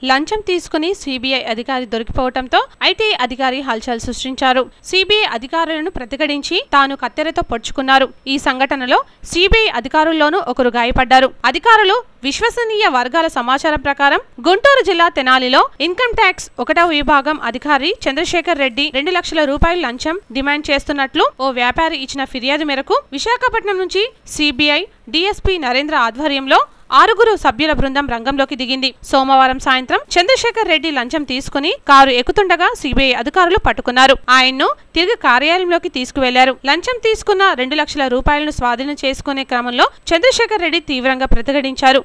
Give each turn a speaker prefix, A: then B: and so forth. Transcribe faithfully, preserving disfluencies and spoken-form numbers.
A: లంచం తీసుకుని సిబిఐ అధికారి దొరికిపోవడంతో ఐటీ అధికారి హల్చల్ సృష్టించారు. సిబిఐ అధికారులను ప్రతిఘటించి తాను కత్తెరతో పొడుచుకున్నారు. ఈ సంఘటనలో సిబిఐ అధికారుల్లోనూ ఒకరు గాయపడ్డారు. అధికారులు విశ్వసనీయ వర్గాల సమాచారం ప్రకారం గుంటూరు జిల్లా తెనాలిలో ఇన్కమ్ ట్యాక్స్ ఒకటవ విభాగం అధికారి చంద్రశేఖర్ రెడ్డి రెండు లక్షల రూపాయల లంచం డిమాండ్ చేస్తున్నట్లు ఓ వ్యాపారి ఇచ్చిన ఫిర్యాదు మేరకు విశాఖపట్నం నుంచి సిబిఐ డిఎస్పీ నరేంద్ర ఆధ్వర్యంలో ఆరుగురు సభ్యుల బృందం రంగంలోకి దిగింది. సోమవారం సాయంత్రం చంద్రశేఖర్ రెడ్డి లంచం తీసుకుని కారు ఎక్కుతుండగా సిబిఐ అధికారులు పట్టుకున్నారు. ఆయన్ను తిరిగి కార్యాలయంలోకి తీసుకువెళ్లారు. లంచం తీసుకున్న రెండు లక్షల రూపాయలను స్వాధీనం చేసుకునే క్రమంలో చంద్రశేఖర్ రెడ్డి తీవ్రంగా ప్రతిఘటించారు.